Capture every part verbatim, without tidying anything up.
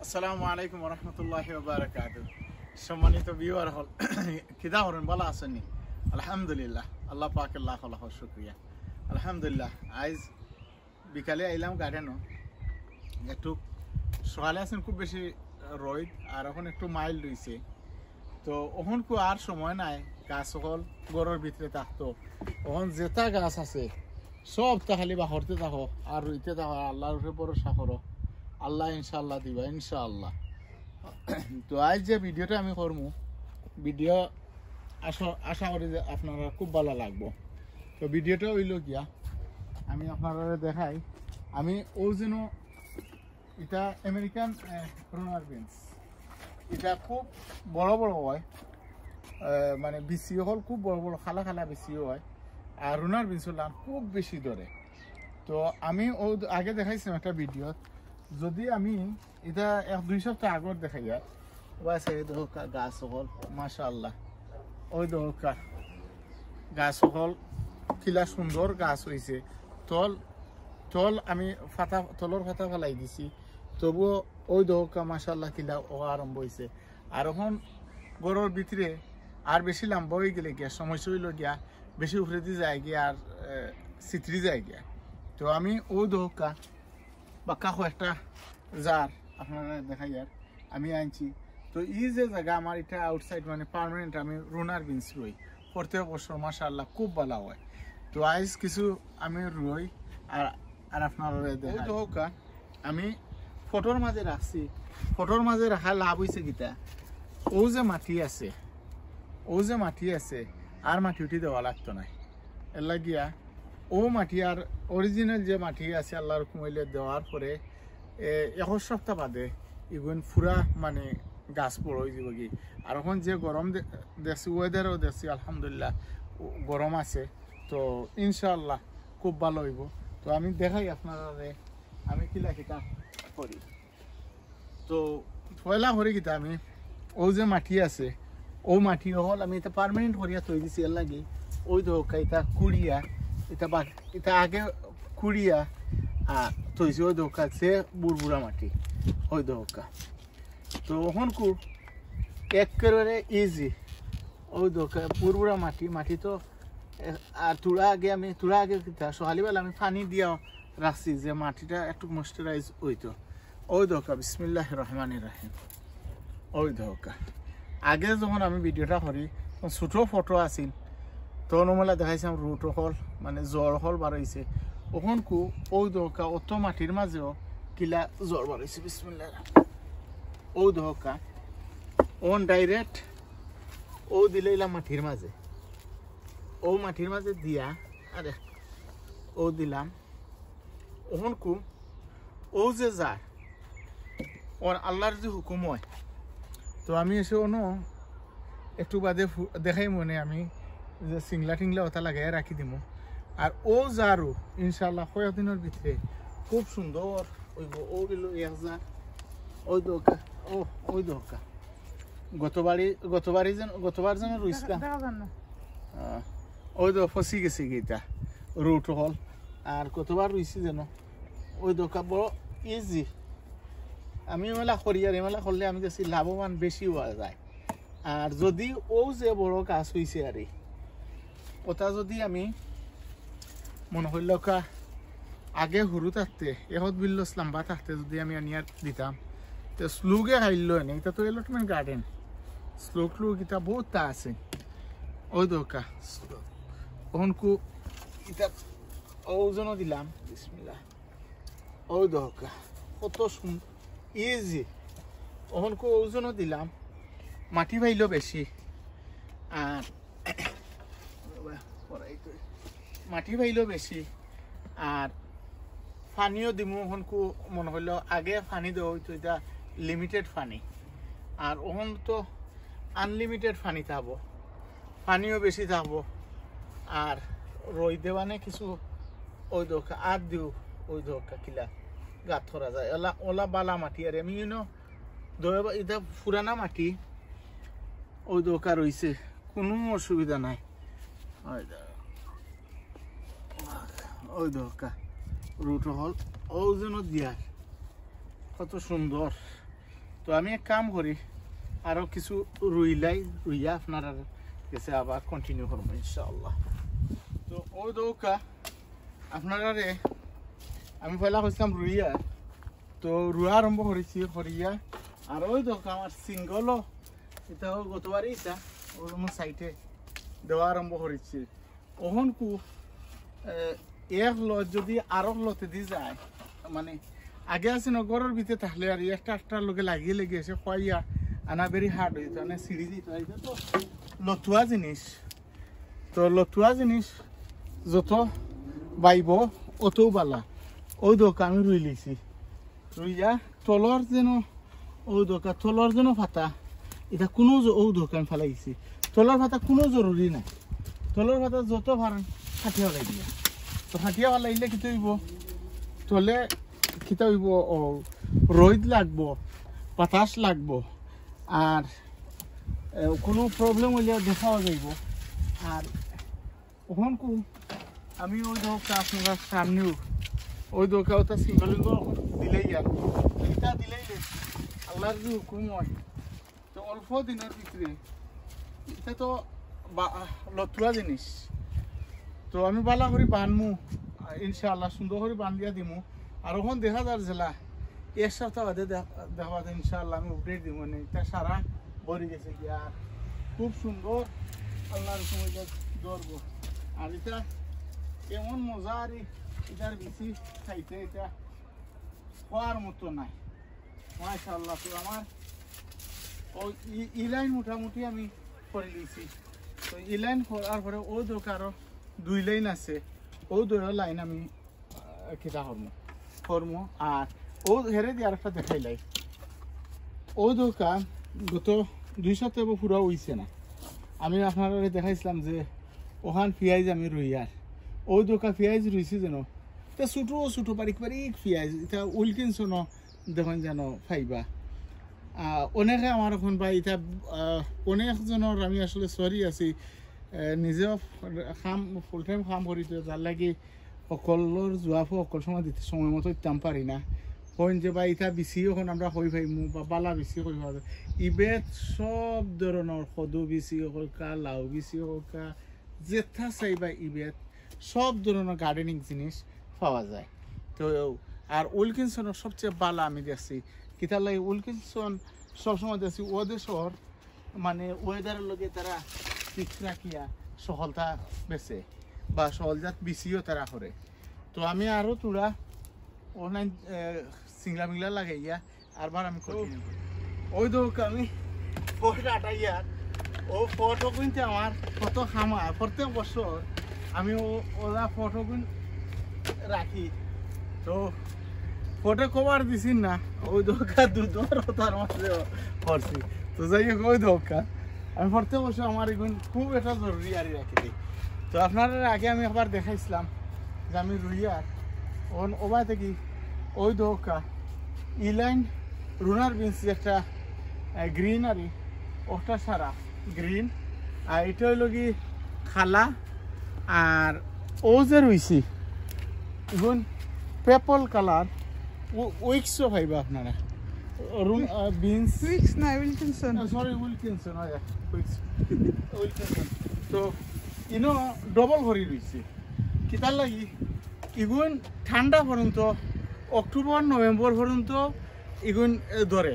আসসালামু আলাইকুম ওয়া রাহমাতুল্লাহি ওয়া বারাকাতুহু। সম্মানিত ভিউয়ার হল কিদা হরন ভালো আছেন? আলহামদুলিল্লাহ, আল্লাহ পাকের লাখ লাখ শুকরিয়া। আলহামদুলিল্লাহ, আজ বিকালে আইলাম গার্ডেনও। একটু সকালে আছেন খুব বেশি রোদ, আর এখন একটু মাইল রয়েছে। তো ওখান কো আর সময় নাই, গাছ সকল গড়ের ভিতরে থাকতো। ওখান যেটা গাছ আছে সব তা খালি বা হরতে থাকো আর রইতে থাকো, আল্লাহর উপরে ভরসা করো, আল্লাহ ইনশাআল্লাহ দিবা ইনশাআল্লাহ। তো আজ যে ভিডিওটা আমি করবো, ভিডিও আশা আশা করি যে আপনারা খুব ভালো লাগবো। তো ভিডিওটা হইল গিয়া আমি আপনারা দেখাই, আমি ও যেন এটা আমেরিকান রোনার বিনস, এটা খুব বড় বড় হয়, মানে বিসিও হল খুব বড় বড় খালা খালা বিসিও হয়, আর রোনার বিনস হলাম খুব বেশি ধরে। তো আমি ও আগে দেখাইছিলাম একটা ভিডিও, যদি আমি এটা এক দুই সপ্তাহ আগর দেখাই ওয়াইছে দোকা গাছ সকল মাশাআল্লাহ, ওই দোকা গাছ সকল কিলা সুন্দর গাছ হয়েছে। তল তল আমি ফাতা তলর ফাতা ফেলাই দিছি, তবুও ওই দোকা মাশাআল্লাহ কিলা ও আরম্ভ হয়েছে। আর এখন গড়ের ভিতরে আর বেশি লম্বা হয়ে গেলে গিয়া সমস্যা হইল গিয়া বেশি উপরে দিয়ে যায় গিয়া আর চিত্রি যায় গিয়া। তো আমি ও দোকা বা কাকু একটা জার আপনারা দেখা যায় আমি আনছি। তো এই যে জায়গা আমার এটা আউটসাইড মানে পার্মানেন্ট আমি রোনার বিনস রই প্রত্যেক বছর মাশাআল্লাহ খুব ভালো হয়। তো আজ কিছু আমি রই আর আর আপনারা দেখা হোক। আমি ফটোর মাঝে রাখছি, ফটোর মাঝে রাখা লাভ হয়েছে কিতা, ও যে মাটি আছে ও যে মাটি আছে আর মাটি উঠি দেওয়া লাগতো না। এর লাগিয়া ও মাটি আর অরিজিনাল যে মাটি আছে আল্লাহর কুমাইলে দেওয়ার পরে এক সপ্তাহ বাদে ইগুন পুরা মানে গাছ বড় হয়ে যাব কি। আর এখন যে গরম দেখছি ওয়েদারও দেখছি আলহামদুলিল্লাহ গরম আছে, তো ইনশাআল্লাহ খুব ভালো হইব। তো আমি দেখাই আপনারা আমি কিলা কিতা করি। তো পয়লা করি কিতা আমি ও যে মাটি আছে ও মাটি হল আমি এটা পার্মানেন্ট করিয়া তৈরি দিছি। এর লাগে ওই দোকা এটা কুড়িয়া এটা বা এটা আগে কুড়িয়া আর তৈরি ওই দোকা সে বুড়বুড়া মাটি ওই দোকা। তো ওখান কু একেবারে ইজি ওই দোকা বুড়বুড়া মাটি মাটি তো। আর তুড়া আগে আমি তুড়া আগে সকালবেলা আমি পানি দিয়া রাখছি যে মাটিটা একটু ময়েশ্চারাইজ হইতো। ওই দোকা বিসমিল্লাহির রহমানির রহিম। ওই দোকা আগে যখন আমি ভিডিওটা করি ছোটো ফটো আছিল, তখন মেলা দেখাইছিলাম রুট হল মানে জ্বর হল বাড়াইছে। ওখান কু ওই দোকা অত মাটির মাঝেও কিলা জ্বর বাড়াইছে বিসমিল্লাহ। ওই দোকা ওন ডাইরেক্ট ও দিলে মাটির মাঝে, ও মাটির মাঝে দিয়া আরে ও দিলাম। ওখান কু ও যে যায় ওর আল্লাহর যে হুকুম হয়। তো আমি এসে অন্য একটু বাদে দেখাই মনে আমি যে সিংলা টিংলা ওটা লাগাই রাখি দিব। আর ও যারও ইনশাল্লাহ কয়েকদিনের ভিতরে খুব সুন্দর ওই ও গেল এক জার ওই দোকা ও ওই দোকা গতবারই গতবারই যেন গতবার যেন রুইসলাম ওই তো ফসি গেছে গিটা রুট হল। আর কতবার রুইছি যেন ওই দোকা বড় ইজি। আমি মেলা করি আর এমেলা করলে আমি দেখছি লাভবান বেশি হওয়া যায়। আর যদি ও যে বড় গাছ হয়েছে আর ওটা যদি আমি মনে হইল আগে সরু থাকতে এহত বিল্লস লম্বা থাকতে যদি আমি আনিয়া দিতাম তো স্লুগে খাইল এনে এটা তো এলটমেন্ট গার্ডেন স্লোক লুক এটা বহুত তা আছে। ওই দোকা ওহনকু এটা ওজনও দিলাম বিসমিল্লাহ। ওই দোকা কত সুন্দর ইজি। ওহনকু ওজনও দিলাম, মাটি পাইল বেশি আর মাটি পাইল বেশি আর পানিও দিমু। ওখানকু মনে হইল আগে পানি দেওয়া হইতো, এটা লিমিটেড পানি আর ওখান তো আনলিমিটেড পানি থাকবো, পানিও বেশি থাকবো। আর রই দেওয়ানে কিছু ওই দোকা আর দিও ওই দোকা কিলা গাত ধরা যায় ওলা ওলা বালা মাটি। আর আমি ইউনো এটা পুরানা মাটি ওই দোকা রয়েছে, কোনো অসুবিধা নাই। ওই দোকা রুট হল ওজনও দিয়ার কত সুন্দর তো আমি এক কাম করি আরও কিছু রুইলাই রুইয়া আপনারা কাছে আবার কন্টিনিউ করবো ইনশাআল্লাহ। তো ওই দৌকা আপনারা আমি পয়লা করছিলাম রুইয়া, তো রুয়া আরম্ভ করেছি করিয়া আর ওই দৌকা আমার সিঙ্গলও এটা গতবারই এটা ওর সাইটে দেওয়া আরম্ভ করেছি। ওহন কু এক লত যদি আরো লতে দি যায় মানে আগে আছে নগরের ভিতরে থাকলে আর একটা একটার লোকে লাগিয়ে লেগে এসে খোয়াইয়া আনা বেরি হার্ড হয়ে যেত মানে সিঁড়ি দিতে হয় তো লতুয়া জিনিস। তো লতুয়া জিনিস যত বাইব অতও বালা। ওই দোকা আমি রুই লিছি রুইয়া তলর যেন ওই দোকা তলর যেন ফাতা এটা কোনো ও দোকা আমি ফেলাইছি। তলর ফাতা কোনো জরুরি নাই, তলর ফাতা যত পারেন হাঁটিয়া ফেলাই দিয়া। তো হাঁটিয়া ফেলাইলে কি হইব তলে কিতা হইব ও রোদ লাগবো বাতাস লাগবো আর কোনো প্রবলেম হইলে দেখাও যাইব। আর ওখান কু আমি ওই দোকা আপনারা সামনেও ওই দোকা ওটা সিঙ্গলিঙ্গ দিলেই আর এটা দিলেই আল্লাহর যে হুকুম হয়। তো অল্প দিনের ভিতরে এটা তো লতুয়া জিনিস, তো আমি বালা করে বানমু ইনশাআল্লাহ সুন্দর করে বান্ধিয়া দিমু। আর ওখান দেখা যার জেলা এক সপ্তাহ বাদে দেখা যায় ইনশাআল্লাহ আমি আপডেট দিব মানে এটা সারা ভরে গেছে কি আর খুব সুন্দর আল্লাহর হুকুমে ধরব। আর এটা এমন মজা আর এটার বেশি খাইতে এটা খাওয়ার মতো নাই মাশাআল্লাহ। তো আমার ওই ইলাইন মোটামুটি আমি করে দিয়েছি। তো ইলাইন করার পরে ও দোকারও দুই লাইন আছে, ও দুই লাইন আমি কিতা করবো করবো আর ও হেরে দিয়ে আরেকটা দেখাইলাই। ও দোকান গত দুই সপ্তাহ পুরা হইছে না, আমি আপনারা দেখাইছিলাম যে ওখান পেঁয়াজ আমি রইয়ার ওই দোকান পেঁয়াজ রইছি যেন তা ছোটো ছোটো বারিক বারিক পেঁয়াজ এটা উইলকিনস ন দেখুন যেন ফাইবা অনেকে আমার এখন বা এটা অনেকজনের আমি আসলে সরি আছি নিজেও কাম ফুল টাইম কাম করি তো যার লাগে সকলের জোয়াফো সকল সময় দিতে সময় মতো দিতাম পারি না। হইন যে বা ইটা বেশি এখন আমরা হই ভাইমু বা বালা বেশি হই ভাবে ইবেত সব ধরনের সদু বেশি হলকা লাউ বেশি হলকা যেথা চাইবা ইবেত সব ধরনের গার্ডেনিং জিনিস পাওয়া যায়। তো আর উইলকিনসনের সবচেয়ে বালা আমি দেখছি কিতার লাগে উইলকিনসন সবসময় দেখছি ও দেশর মানে ওয়েদারের লগে তারা ঠিক রাখিয়া সহলতা বেছে বা সহলজাত বেশিও তারা করে। তো আমি আরও তোরা অনলাইন সিংলা মিংলা লাগাইয়া আরবার আমি কন্টিনিউ করি। ওই দোক আমি ফটো আটাইয়া ও ফটো কিন্তু আমার ফটো খামা প্রত্যেক বছর আমি ও ওরা ফটো রাখি। তো ফটো কভার দিছি না ওই দোকা দুধর তার মাঝে করছি। তো যাই হোক ওই দোকা আমি প্রত্যেক বছর আমার এগুন খুব এটা জরুরি আর রাখি দিই। তো আপনারা আগে আমি আবার দেখাইছিলাম যে আমি রুইয়ার ওন ওবা থেকে ওই দোকা ইলাইন রুনার বিনস একটা গ্রিনারি ওটা সারা গ্রিন আর এটা হইল কি খালা আর ও যে রইছি এখন পেপল কালার উইক্সও পাইবা আপনারা বিনস উইক্স না উইলকিনসন সরি উইলকিনসন হয় উইক্স উইলকিনসন। তো ইনো ডবল ভরি রইছে কিতার লাগি ইগুন ঠান্ডা পর্যন্ত অক্টোবর নভেম্বর পর্যন্ত ইগুন ধরে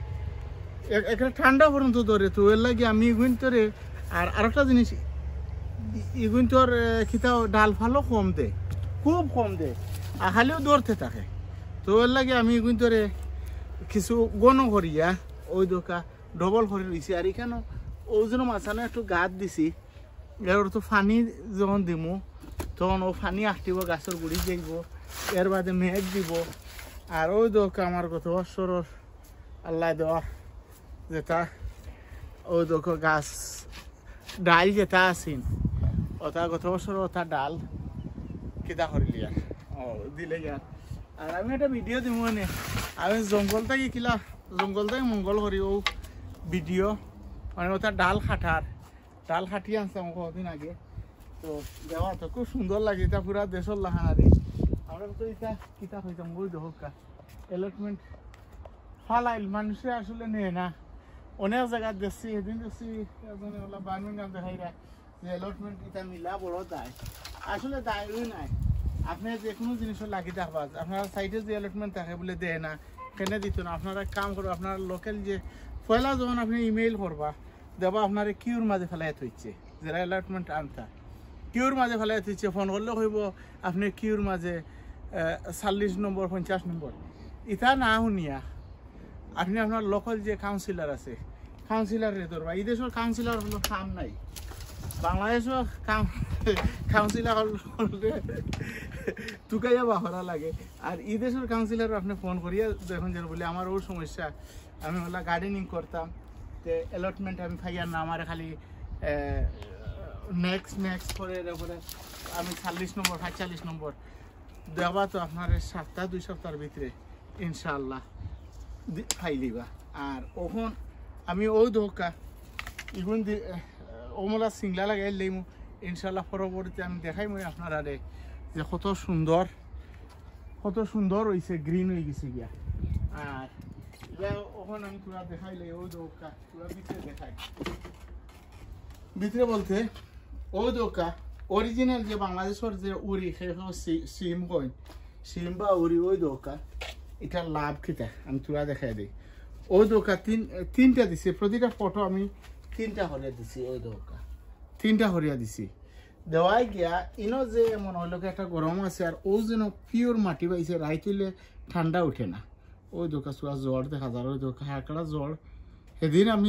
একটা ঠান্ডা পর্যন্ত ধরে। তো এর লাগে আমি ইগুন তোরে আর আরেকটা জিনিস ইগুন তোর খিতাও ডাল ফালও কম দে খুব কম দে আর খালিও ধরতে থাকে। তো এর লাগে আমি ইগুন তোরে কিছু গণ করিয়া ওই দোকা ডবল করে রয়েছি। আর এখানে ওই জন্য মাঝখানে একটু গাছ দিছি এর তো ফানি যখন দিমু তখন ও ফানি আঁকটিব গাছের গুড়ি যাইব এর বাদে মেঘ দিব। আর ওই দোকা আমার কত বছরের আল্লাহ দেওয়া যেটা ওই দোক গাছ ডাল যেটা আছেন ওটা গত বছর ওটা ডাল কিতা করিলি আর ও দিলে আর। আর আমি একটা ভিডিও দিব মানে আমি জঙ্গল থেকে কিলা জঙ্গল থেকে মঙ্গল করি ও ভিডিও মানে ওটা ডাল খাটার ডাল খাটিয়ে আনছিলাম কদিন আগে। তো দেওয়া তো খুব সুন্দর লাগে এটা পুরা দেশের লাহানারি আমরা তো এটা কিতা হইতাম ওই দোকা এলটমেন্ট ফালাইল মানুষে আসলে নেয় না অনেক জায়গা দেখছি এদিন দেখছি বার্মিংহাম দেখাইরা যে অ্যালটমেন্ট এটা মিলা বড় দায় আসলে দায়ই নাই আপনি যে কোনো জিনিসও লাগি দেখবা আপনার সাইডে যে অ্যালটমেন্ট থাকে বলে দেয় না কেন দিত না আপনারা কাম করো আপনার লোকাল যে পয়লা যখন আপনি ইমেইল করবা দেবা আপনার কিউর মাঝে ফেলাই থইছে যারা অ্যালটমেন্ট আনতা কিউর মাঝে ফেলাই থইছে ফোন করলে হইব আপনি কিউর মাঝে চল্লিশ নম্বর পঞ্চাশ নম্বর ইটা না শুনিয়া আপনি আপনার লোকাল যে কাউন্সিলর আছে কাউন্সিলরে ধরবা এই দেশের কাউন্সিলর হলো কাম নাই বাংলাদেশও কাউন্সিলর হলে টুকাইয়া বাহরা লাগে আর এই দেশের কাউন্সিলর আপনি ফোন করিয়া দেখুন যে বলে আমার ওর সমস্যা আমি ওলা গার্ডেনিং করতাম তো অ্যালটমেন্ট আমি খাইয়া না আমার খালি নেক্সট নেক্সট করে এরপরে আমি চল্লিশ নম্বর পঁয়তাল্লিশ নম্বর দেওয়া তো আপনার সপ্তাহ দুই সপ্তাহের ভিতরে ইনশাল্লাহ ফাইলিবা আর ওখন আমি ও ধোকা ইগুন ওমলা সিংলা লাগাই লইমু ইনশাল্লাহ পরবর্তীতে আমি দেখাই মই আপনারা রে যে কত সুন্দর কত সুন্দর হয়েছে গ্রিন হয়ে গেছে গিয়া আর ওখানে আমি পুরা দেখাইলে ও ধোকা পুরা ভিতরে দেখাই ভিতরে বলতে ও ধোকা অরিজিনাল যে বাংলাদেশের যে উড়ি সেই সিম কইন সিম বা উড়ি ওই ধোকা এটা লাভ খেতে আমি তুলা দেখাই দিই ওই দোকা তিন তিনটা দিছি প্রতিটা ফটো আমি তিনটা হরিয়া দিছি ওই দোকা তিনটা হরিয়া দিছি দেওয়াই গিয়া ইনো যে মনে হইল একটা গরম আছে আর ও যেন পিওর মাটি পাইছে রাই তুলে ঠান্ডা উঠে না ওই দোকা চুয়া জ্বর দেখা যায় ওই দোকা হাঁকড়া জ্বর সেদিন আমি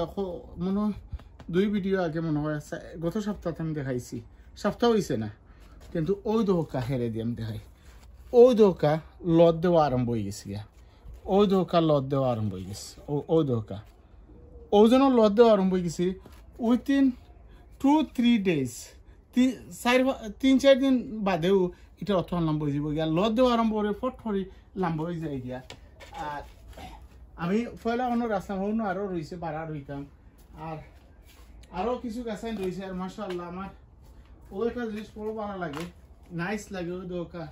মনে দুই ভিডিও আগে মনে হয় গত সপ্তাহে আমি দেখাইছি সপ্তাহ হয়েছে না কিন্তু ওই দোকা হেরে দিয়ে আমি দেখাই ওই দোকা লদ দেওয়া আরম্ভ হয়ে গেছে গিয়া ওই দোকা লদ দেওয়া আরম্ভ হয়ে গেছে ও ওই দোকা ও যেন লদ দেওয়া আরম্ভ হয়ে গেছে উইথিন টু থ্রি ডেজ চার তিন চার দিন বাদেও এটা অত লাম্ব হয়ে যাব গিয়া লদ দেওয়া আরম্ভ করে ফট ফরি লাম্ব হয়ে যায় গিয়া আর আমি পয়লা অন্য রাস্তা অন্য আরও রয়েছে বাড়া রইতাম আর আরও কিছু গাছাইন রয়েছে আর মাশাআল্লাহ আমার ও একটা জিনিস বড় ভালো লাগে নাইস লাগে ওই দোকা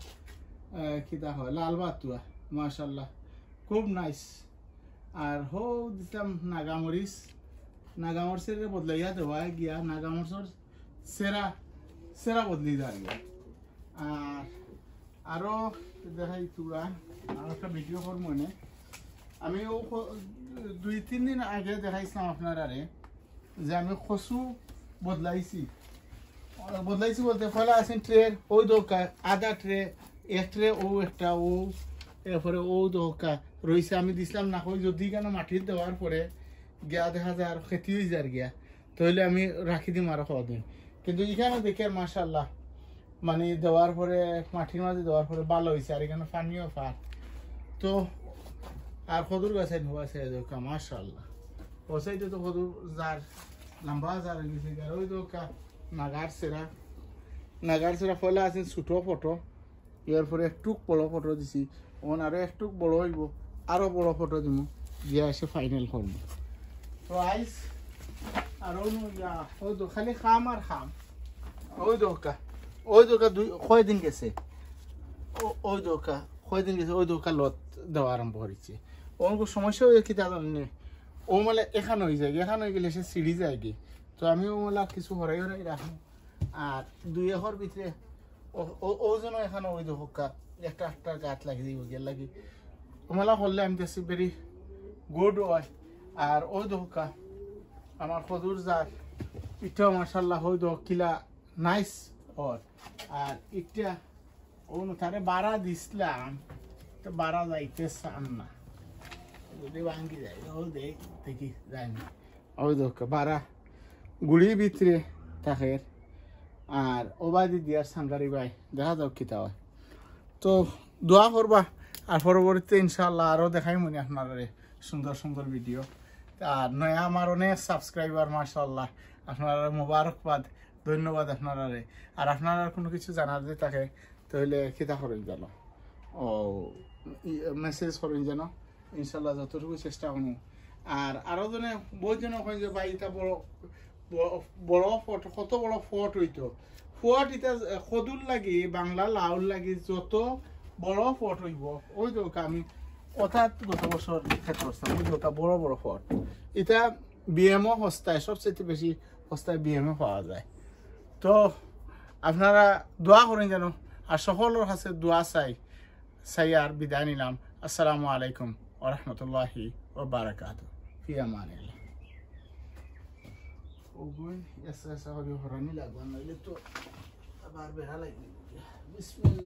কিতা হয় লাল বাতুয়া মাশাআল্লাহ খুব নাইস আর হো দিতাম নাগামরিচ নাগামরিচের বদলাইয়া দেওয়া গিয়া নাগামরিচর সেরা সেরা বদলি দেওয়া গিয়া আর আরও দেখাই তুরা আর একটা ভিডিও কর মনে আমি ও দুই তিন দিন আগে দেখাইছিলাম আপনারা যে আমি কচু বদলাইছি বদলাইছি বলতে ফলা আছেন ট্রের ওই দোকা আধা ট্রে এক ট্রে ও একটা ও এরপরে ও দোকা রয়েছে আমি দিছিলাম না ওই যদি কেন মাটির দেওয়ার পরে গিয়া দেখা যায় আর খেতি হয়ে যায় গিয়া তাহলে আমি রাখি দিম আরো কদিন কিন্তু এখানে দেখে মাশাআল্লাহ মানে দেওয়ার পরে মাটির মাঝে দেওয়ার পরে ভালো হয়েছে আর এখানে পানিও ফার তো আর খদুর গাছে ধোয়া আছে দোকা মাশাআল্লাহ ও সাইডে তো খদুর যার লম্বা যার গেছে আর ওই দোকা নাগার সেরা নাগার সেরা ফলে আছেন ছোটো ফটো ইয়ার পরে একটু বড় ফটো দিছি ওন আরো একটু বড় হইব আরো বড় ফটো দিব গিয়া এসে ফাইনাল করব তো আইস আর ওই তো খালি খাম আর খাম ওই দোকা ওই দোকা দুই কয় দিন গেছে ওই দোকা কয় দিন গেছে ওই দোকা লত দেওয়া আরম্ভ করেছে ওর সমস্যা হয়ে কি তা জানি ও মানে এখানে হয়ে যায় এখানে হয়ে গেলে সে সিঁড়ি যায় কি তো আমি ওলা কিছু হরাই হরাই রাখি আর দুই একর ভিতরে ও যেন এখানে ওই দোকা একটা একটা গাছ লাগিয়ে দিব গিয়ে লাগি ওমেলা করলে আমি দেখছি ভেরি গুড হয় আর ওই দোকা আমার খদুর যার ইটাও মাশাআল্লাহ ওই দো কিলা নাইস ওর আর এটা ও তারে বাড়া দিছিলাম তো বাড়া যাইতে চান না যদি ভাঙ্গি যায় ও দেখ দেখি যায়নি ওই দোকা বাড়া গুড়ির ভিতরে থাকে আর ওবাদি দিয়ার সাংগারি ভাই দেখা যাও কিতা হয় তো দোয়া করবা আর পরবর্তীতে ইনশাআল্লাহ আরও দেখাই মনে আপনারা সুন্দর সুন্দর ভিডিও আর নয়া আমার অনেক সাবস্ক্রাইবার মাশাআল্লাহ আপনারা মোবারকবাদ ধন্যবাদ আপনারা আর আপনারা কোনো কিছু জানার যে থাকে তাহলে কিতা করেন জানো ও মেসেজ করেন যেন ইনশাআল্লাহ যতটুকু চেষ্টা করবো আর আরও জনে বহুত জন হয় যে ভাই এটা বড় বড় ফট কত বড় ফট হইতো ফট এটা সদুর লাগি বাংলা লাউর লাগি যত বড় ফট হইব ওই তো আমি অর্থাৎ গত বছর খেতে করতাম ওটা বড় বড় ফট এটা বিএমও সস্তায় সবচেয়ে বেশি সস্তায় বিএমও পাওয়া যায় তো আপনারা দোয়া করেন যেন আর সকলের কাছে দোয়া চাই চাই আর বিদায় নিলাম আসসালামু আলাইকুম ওয়া রাহমাতুল্লাহি ওয়া বারাকাতুহু ফি আমানিল্লাহ ও বই এসা এসা হরি হরানি লাগবে না তো আবার বেড়া লাগবে বিসমিল্লাহ